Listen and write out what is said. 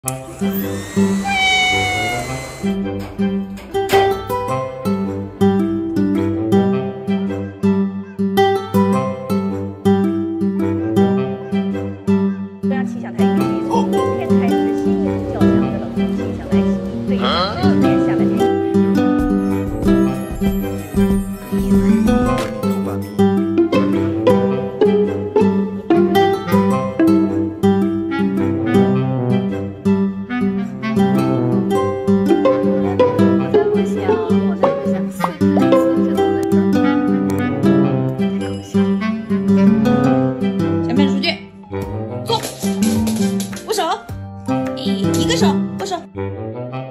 不要气象台预计从明天开始，新一股较强的冷空气将来袭，对于今年下半年。 握手，一个手，握手。